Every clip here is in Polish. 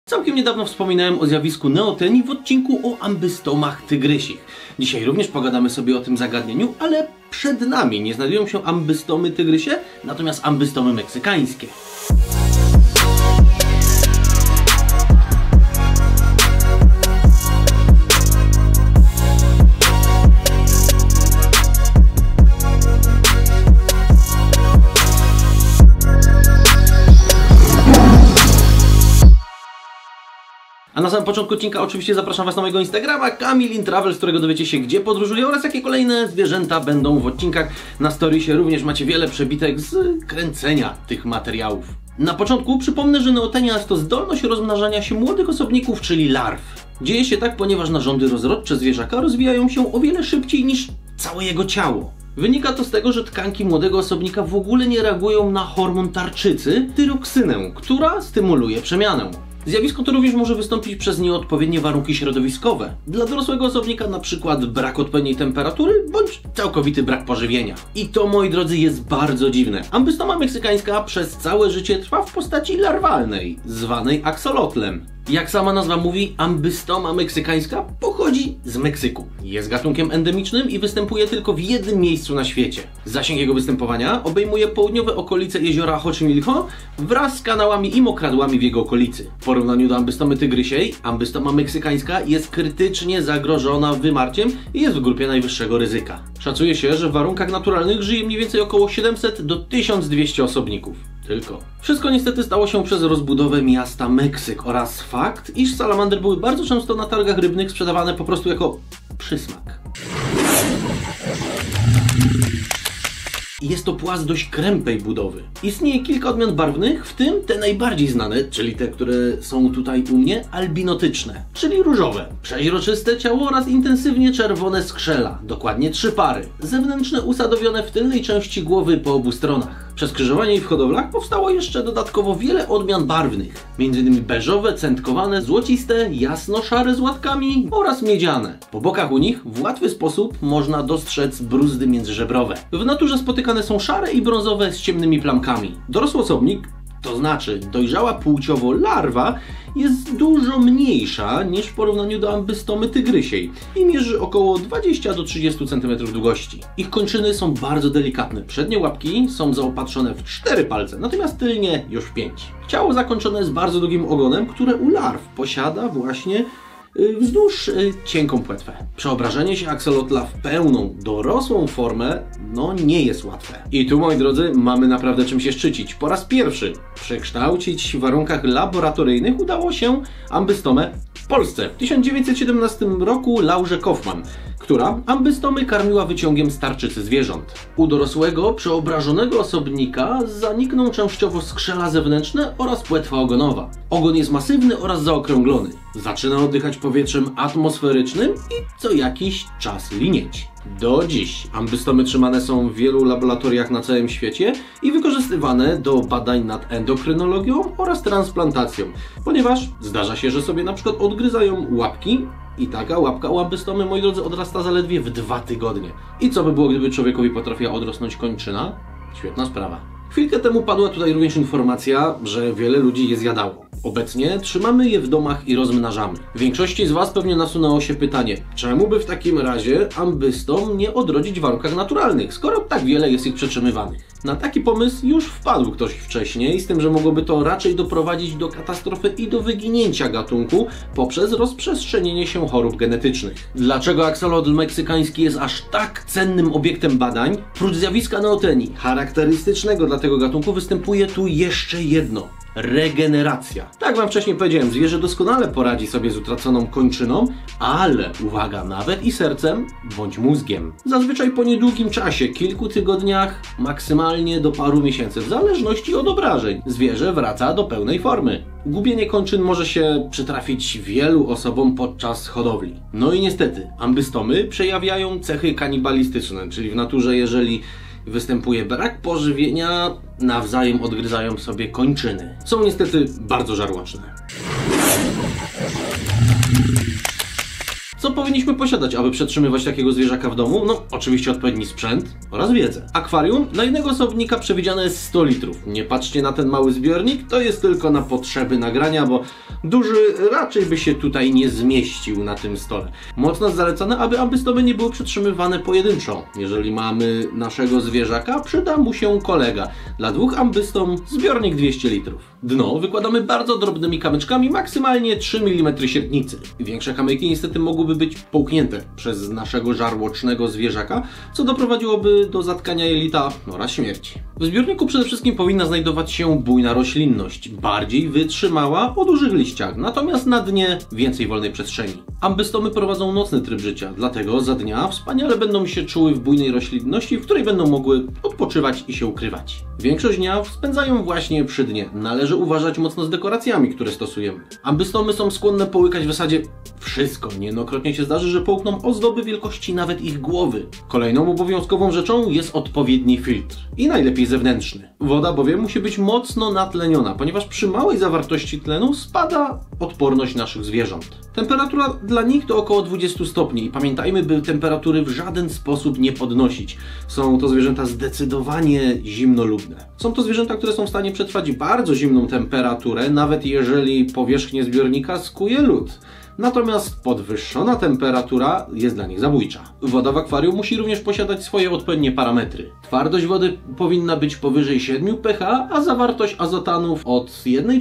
Całkiem niedawno wspominałem o zjawisku neotenii w odcinku o ambystomach tygrysich. Dzisiaj również pogadamy sobie o tym zagadnieniu, ale przed nami nie znajdują się ambystomy tygrysie, natomiast ambystomy meksykańskie. A na samym początku odcinka oczywiście zapraszam Was na mojego Instagrama KamilInTravel, z którego dowiecie się, gdzie podróżuję oraz jakie kolejne zwierzęta będą w odcinkach. Na storiesie również macie wiele przebitek z kręcenia tych materiałów. Na początku przypomnę, że neotenia jest to zdolność rozmnażania się młodych osobników, czyli larw. Dzieje się tak, ponieważ narządy rozrodcze zwierzaka rozwijają się o wiele szybciej niż całe jego ciało. Wynika to z tego, że tkanki młodego osobnika w ogóle nie reagują na hormon tarczycy, tyroksynę, która stymuluje przemianę. Zjawisko to również może wystąpić przez nieodpowiednie warunki środowiskowe. Dla dorosłego osobnika na przykład brak odpowiedniej temperatury bądź całkowity brak pożywienia. I to, moi drodzy, jest bardzo dziwne. Ambystoma meksykańska przez całe życie trwa w postaci larwalnej, zwanej aksolotlem. Jak sama nazwa mówi, ambystoma meksykańska pochodzi z Meksyku. Jest gatunkiem endemicznym i występuje tylko w jednym miejscu na świecie. Zasięg jego występowania obejmuje południowe okolice jeziora Xochimilco wraz z kanałami i mokradłami w jego okolicy. W porównaniu do ambystomy tygrysiej, ambystoma meksykańska jest krytycznie zagrożona wymarciem i jest w grupie najwyższego ryzyka. Szacuje się, że w warunkach naturalnych żyje mniej więcej około 700 do 1200 osobników. Tylko. Wszystko niestety stało się przez rozbudowę miasta Meksyk oraz fakt, iż salamandry były bardzo często na targach rybnych sprzedawane po prostu jako przysmak. Jest to płas dość krępej budowy. Istnieje kilka odmian barwnych, w tym te najbardziej znane, czyli te, które są tutaj u mnie, albinotyczne, czyli różowe, przeźroczyste ciało oraz intensywnie czerwone skrzela, dokładnie 3 pary, zewnętrzne usadowione w tylnej części głowy po obu stronach. Przez krzyżowanie w hodowlach powstało jeszcze dodatkowo wiele odmian barwnych, m.in. beżowe, centkowane, złociste, jasno-szare z łatkami oraz miedziane. Po bokach u nich w łatwy sposób można dostrzec bruzdy międzyżebrowe. W naturze spotykane są szare i brązowe z ciemnymi plamkami. Dorosły osobnik, to znaczy dojrzała płciowo larwa, jest dużo mniejsza niż w porównaniu do ambystomy tygrysiej i mierzy około 20 do 30 cm długości. Ich kończyny są bardzo delikatne. Przednie łapki są zaopatrzone w 4 palce, natomiast tylnie już w 5. Ciało zakończone jest bardzo długim ogonem, które u larw posiada właśnie wzdłuż cienką płetwę. Przeobrażenie się aksolotla w pełną, dorosłą formę nie jest łatwe. I tu, moi drodzy, mamy naprawdę czym się szczycić. Po raz pierwszy przekształcić w warunkach laboratoryjnych udało się ambystomę w Polsce. W 1917 roku Laurze Kaufman, która ambystomy karmiła wyciągiem z tarczycy zwierząt. U dorosłego, przeobrażonego osobnika zanikną częściowo skrzela zewnętrzne oraz płetwa ogonowa. Ogon jest masywny oraz zaokrąglony. Zaczyna oddychać powietrzem atmosferycznym i co jakiś czas linieć. Do dziś ambystomy trzymane są w wielu laboratoriach na całym świecie i wykorzystywane do badań nad endokrynologią oraz transplantacją, ponieważ zdarza się, że sobie na przykład odgryzają łapki i taka łapka u ambystomy, moi drodzy, odrasta zaledwie w 2 tygodnie. I co by było, gdyby człowiekowi potrafiła odrosnąć kończyna? Świetna sprawa. Chwilkę temu padła tutaj również informacja, że wiele ludzi je zjadało. Obecnie trzymamy je w domach i rozmnażamy. W większości z Was pewnie nasunęło się pytanie, czemu by w takim razie ambystom nie odrodzić w warunkach naturalnych, skoro tak wiele jest ich przetrzymywanych? Na taki pomysł już wpadł ktoś wcześniej, z tym, że mogłoby to raczej doprowadzić do katastrofy i do wyginięcia gatunku poprzez rozprzestrzenienie się chorób genetycznych. Dlaczego aksolotl meksykański jest aż tak cennym obiektem badań? Prócz zjawiska neotenii, charakterystycznego dla tego gatunku, występuje tu jeszcze jedno. Regeneracja. Tak Wam wcześniej powiedziałem, zwierzę doskonale poradzi sobie z utraconą kończyną, ale uwaga, nawet i sercem bądź mózgiem. Zazwyczaj po niedługim czasie, kilku tygodniach, maksymalnie do paru miesięcy, w zależności od obrażeń, zwierzę wraca do pełnej formy. Gubienie kończyn może się przytrafić wielu osobom podczas hodowli. No i niestety, ambystomy przejawiają cechy kanibalistyczne, czyli w naturze, jeżeli występuje brak pożywienia, nawzajem odgryzają sobie kończyny. Są niestety bardzo żarłoczne. Co Co powinniśmy posiadać, aby przetrzymywać takiego zwierzaka w domu? No, oczywiście odpowiedni sprzęt oraz wiedzę. Akwarium dla jednego osobnika przewidziane jest 100 litrów. Nie patrzcie na ten mały zbiornik, to jest tylko na potrzeby nagrania, bo duży raczej by się tutaj nie zmieścił na tym stole. Mocno zalecane, aby ambystomy nie były przetrzymywane pojedynczo. Jeżeli mamy naszego zwierzaka, przyda mu się kolega. Dla 2 ambystom zbiornik 200 litrów. Dno wykładamy bardzo drobnymi kamyczkami, maksymalnie 3 mm średnicy. Większe kamyki niestety mogłyby być połknięte przez naszego żarłocznego zwierzaka, co doprowadziłoby do zatkania jelita oraz śmierci. W zbiorniku przede wszystkim powinna znajdować się bujna roślinność, bardziej wytrzymała o dużych liściach, natomiast na dnie więcej wolnej przestrzeni. Ambystomy prowadzą nocny tryb życia, dlatego za dnia wspaniale będą się czuły w bujnej roślinności, w której będą mogły odpoczywać i się ukrywać. Większość dnia spędzają właśnie przy dnie. Należy uważać mocno z dekoracjami, które stosujemy. Ambystomy są skłonne połykać w zasadzie wszystko. Niejednokrotnie się zdarzy, że połkną ozdoby wielkości nawet ich głowy. Kolejną obowiązkową rzeczą jest odpowiedni filtr. I najlepiej zewnętrzny. Woda bowiem musi być mocno natleniona, ponieważ przy małej zawartości tlenu spada odporność naszych zwierząt. Temperatura dla nich to około 20 stopni i pamiętajmy, by temperatury w żaden sposób nie podnosić. Są to zwierzęta zdecydowanie zimnolubne. Są to zwierzęta, które są w stanie przetrwać bardzo zimną temperaturę, nawet jeżeli powierzchnię zbiornika skuje lód. Natomiast podwyższona temperatura jest dla nich zabójcza. Woda w akwarium musi również posiadać swoje odpowiednie parametry. Twardość wody powinna być powyżej 7 pH, a zawartość azotanów od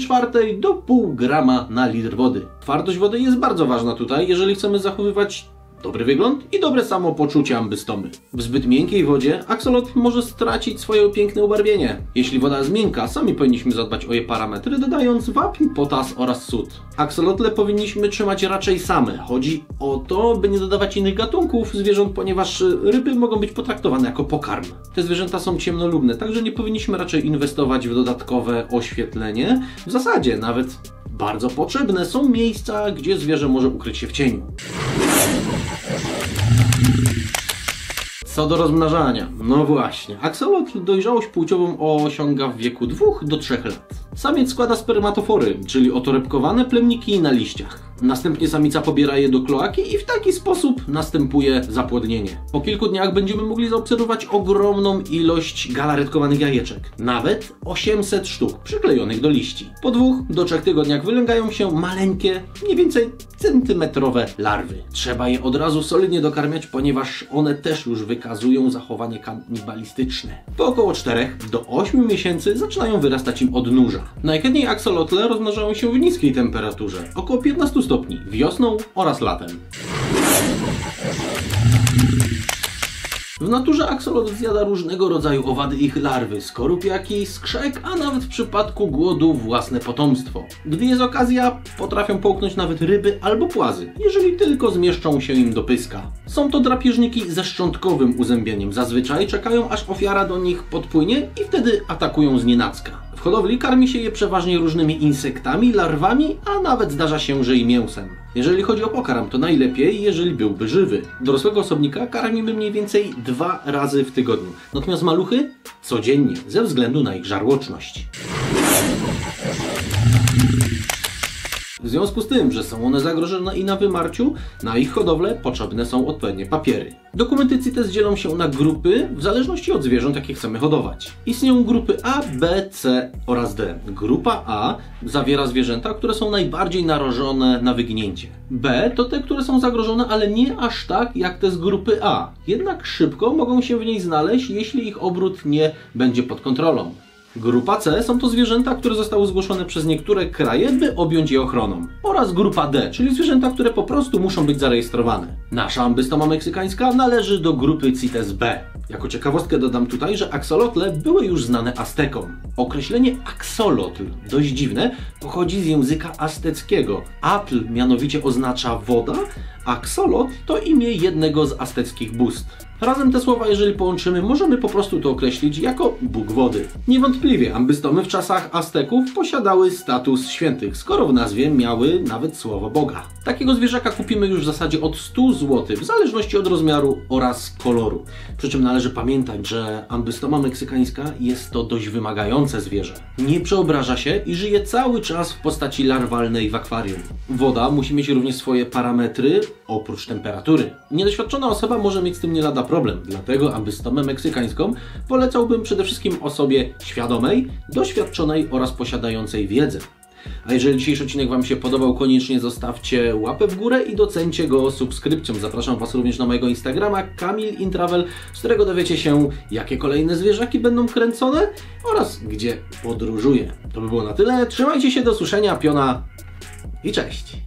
1/4 do 0,5 grama na litr wody. Twardość wody jest bardzo ważna tutaj, jeżeli chcemy zachowywać dobry wygląd i dobre samopoczucie ambystomy. W zbyt miękkiej wodzie aksolotl może stracić swoje piękne ubarwienie. Jeśli woda jest miękka, sami powinniśmy zadbać o jej parametry, dodając wapń, potas oraz sód. Aksolotle powinniśmy trzymać raczej same. Chodzi o to, by nie dodawać innych gatunków zwierząt, ponieważ ryby mogą być potraktowane jako pokarm. Te zwierzęta są ciemnolubne, także nie powinniśmy raczej inwestować w dodatkowe oświetlenie. W zasadzie nawet bardzo potrzebne są miejsca, gdzie zwierzę może ukryć się w cieniu. Co do rozmnażania, no właśnie, aksolotl dojrzałość płciową osiąga w wieku 2 do 3 lat. Samiec składa spermatofory, czyli otorebkowane plemniki na liściach. Następnie samica pobiera je do kloaki i w taki sposób następuje zapłodnienie. Po kilku dniach będziemy mogli zaobserwować ogromną ilość galaretkowanych jajeczek. Nawet 800 sztuk przyklejonych do liści. Po 2 do 3 tygodniach wylęgają się maleńkie, mniej więcej centymetrowe larwy. Trzeba je od razu solidnie dokarmiać, ponieważ one też już wykazują zachowanie kanibalistyczne. Po około 4 do 8 miesięcy zaczynają wyrastać im odnóża. Najchętniej aksolotle rozmnażają się w niskiej temperaturze, około 15 stopni, wiosną oraz latem. W naturze aksolotl zjada różnego rodzaju owady ich larwy, skorupiaki, skrzek, a nawet w przypadku głodu własne potomstwo. Gdy jest okazja, potrafią połknąć nawet ryby albo płazy, jeżeli tylko zmieszczą się im do pyska. Są to drapieżniki ze szczątkowym uzębieniem. Zazwyczaj czekają, aż ofiara do nich podpłynie i wtedy atakują znienacka. W hodowli karmi się je przeważnie różnymi insektami, larwami, a nawet zdarza się, że i mięsem. Jeżeli chodzi o pokarm, to najlepiej, jeżeli byłby żywy. Dorosłego osobnika karmimy mniej więcej 2 razy w tygodniu. Natomiast maluchy codziennie, ze względu na ich żarłoczność. W związku z tym, że są one zagrożone i na wymarciu, na ich hodowlę potrzebne są odpowiednie papiery. Dokumenty CITES dzielą się na grupy w zależności od zwierząt, jakie chcemy hodować. Istnieją grupy A, B, C oraz D. Grupa A zawiera zwierzęta, które są najbardziej narażone na wyginięcie. B to te, które są zagrożone, ale nie aż tak jak te z grupy A. Jednak szybko mogą się w niej znaleźć, jeśli ich obrót nie będzie pod kontrolą. Grupa C są to zwierzęta, które zostały zgłoszone przez niektóre kraje, by objąć je ochroną. Oraz grupa D, czyli zwierzęta, które po prostu muszą być zarejestrowane. Nasza ambystoma meksykańska należy do grupy CITES B. Jako ciekawostkę dodam tutaj, że aksolotle były już znane Aztekom. Określenie aksolotl, dość dziwne, pochodzi z języka azteckiego. Atl mianowicie oznacza woda, aksolotl to imię jednego z azteckich bóstw. Razem te słowa, jeżeli połączymy, możemy po prostu to określić jako Bóg wody. Niewątpliwie ambystomy w czasach Azteków posiadały status świętych, skoro w nazwie miały nawet słowo Boga. Takiego zwierzaka kupimy już w zasadzie od 100 zł, w zależności od rozmiaru oraz koloru. Przy czym należy pamiętać, że ambystoma meksykańska jest to dość wymagające zwierzę. Nie przeobraża się i żyje cały czas w postaci larwalnej w akwarium. Woda musi mieć również swoje parametry oprócz temperatury. Niedoświadczona osoba może mieć z tym nie lada problem, dlatego aby stopę meksykańską polecałbym przede wszystkim osobie świadomej, doświadczonej oraz posiadającej wiedzę. A jeżeli dzisiejszy odcinek Wam się podobał, koniecznie zostawcie łapę w górę i docencie go subskrypcją. Zapraszam Was również na mojego Instagrama KamilInTravel, z którego dowiecie się, jakie kolejne zwierzaki będą kręcone oraz gdzie podróżuję. To by było na tyle. Trzymajcie się, do usłyszenia, piona i cześć!